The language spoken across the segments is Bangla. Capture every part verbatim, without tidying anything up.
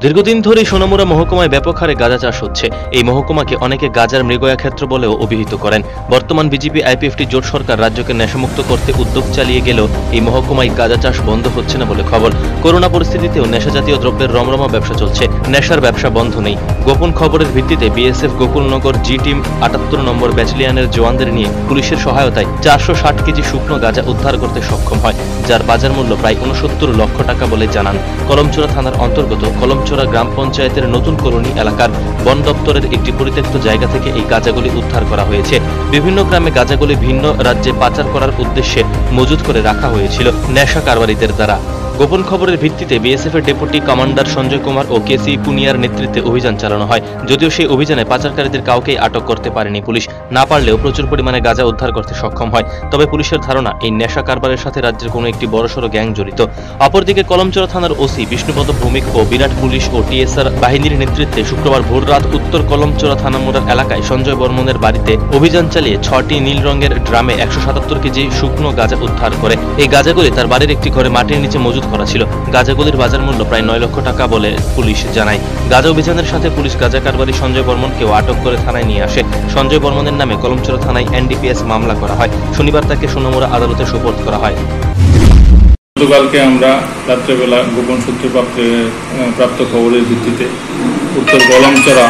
দীর্ঘদিন ধরেই সোনামুড়া মহকুমায় ব্যাপক হারে গাঁজা চাষ হচ্ছে। এই মহকুমাকে অনেকে গাঁজার মৃগয়া ক্ষেত্র বলেও অভিহিত করেন। বর্তমান বিজেপি আইপিএফটি জোট সরকার রাজ্যকে নেশামুক্ত করতে উদ্যোগ চালিয়ে গেলেও এই মহকুমায় গাঁজা চাষ বন্ধ হচ্ছে না বলে খবর। করোনা পরিস্থিতিতেও নেশাজাতীয় দ্রব্যের রমরমা ব্যবসা চলছে, নেশার ব্যবসা বন্ধ নেই। গোপন খবরের ভিত্তিতে বিএসএফ গোকুলনগর জি টিম আটাত্তর নম্বর ব্যাটালিয়নের জওয়ানদের নিয়ে পুলিশের সহায়তায় চারশো ষাট কেজি শুকনো গাঁজা উদ্ধার করতে সক্ষম হয়, যার বাজার মূল্য প্রায় উনসত্তর লক্ষ টাকা বলে জানান কলমচোরা থানার অন্তর্গত কলমচোরা গ্রাম পঞ্চায়েতের নতুন করণী এলাকার বন দপ্তরের একটি পরিত্যক্ত জায়গা থেকে এই গাঁজাগুলি উদ্ধার করা হয়েছে। বিভিন্ন গ্রামে গাঁজাগুলি ভিন্ন রাজ্যে পাচার করার উদ্দেশ্যে মজুত করে রাখা হয়েছিল নেশা কারবারিদের দ্বারা। গোপন খবরের ভিত্তিতে বিএসএফ এর ডেপুটি কমান্ডার সঞ্জয় কুমার ও কেসি পুনিয়ার নেতৃত্বে অভিযান চালানো হয়। যদিও সেই অভিযানে পাচারকারীদের কাউকেই আটক করতে পারেনি পুলিশ। না পারলেও প্রচুর পরিমাণে গাঁজা উদ্ধার করতে সক্ষম হয়। তবে পুলিশের ধারণা এই নেশা কারবারের সাথে রাজ্যের কোনো একটি বড়সড় গ্যাং জড়িত। অপরদিকে কলমচোরা থানার ওসি বিষ্ণুপদ ভৌমিক ও বিরাট পুলিশ ও টিএসআর বাহিনীর নেতৃত্বে শুক্রবার ভোর রাত উত্তর কলমচোরা থানামোড়ার এলাকায় সঞ্জয় বর্মনের বাড়িতে অভিযান চালিয়ে ছটি নীল রঙের ড্রামে একশো সাতাত্তর কেজি শুকনো গাঁজা উদ্ধার করে। এই গাঁজাগুলি তার বাড়ির একটি ঘরে মাটির নিচে মজুত করা ছিল। গাঁজাগুলির বাজার মূল্য প্রায় নয় লক্ষ টাকা বলে পুলিশ জানায়। গাঁজা অভিযানের সাথে পুলিশ গাঁজা কারবারি সঞ্জয় বর্মনকেও আটক করে থানায় নিয়ে আসে। সঞ্জয় বর্মনের নামে কলমচোরা থানায় এনডিপিএস মামলা করা হয়। শনিবার তাকে সোনামুড়া আদালতে সোপর্দ করা হয়। গতকালকে আমরা রাত্রেবেলা গোপন সূত্রে প্রাপ্ত খবরের ভিত্তিতে উত্তর কলমচোরা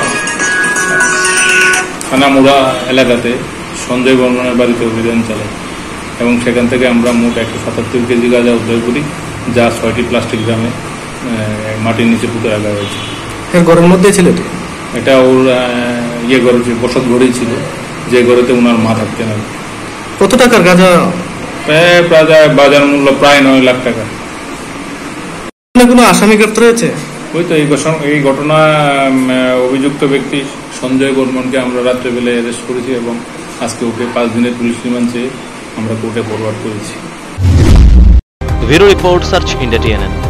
থানামুড়া এলাকাতে সঞ্জয় বর্মনের বাড়িতে অভিযান চালাই এবং সেখান থেকে আমরা মোট একশো সাতাত্তর কেজি গাঁজা উদ্ধার করি, যা ছয়টি প্লাস্টিক ড্রামে মাটির নিচে পুঁতে রাখা হয়েছে। ঘরের মধ্যে ছিল এটা ওর ইয়ে ঘরে বসত ঘরেই ছিল, যে ঘরেতে ওনার মা থাকতেন। আর কত টাকার গাঁজা? প্রায় প্রায় বাজার মূল্য প্রায় নয় লাখ টাকা। কোনো আসামি গ্রেপ্তার হয়েছে? ওই তো এই এই ঘটনা অভিযুক্ত ব্যক্তি সঞ্জয় বর্মনকে আমরা রাত্রেবেলায় অ্যারেস্ট করেছি এবং আজকে ওকে পাঁচ দিনের পুলিশ রিমান্ড চেয়ে আমরা কোর্টে ফরওয়ার্ড করেছি। Bureau report, search India TNN.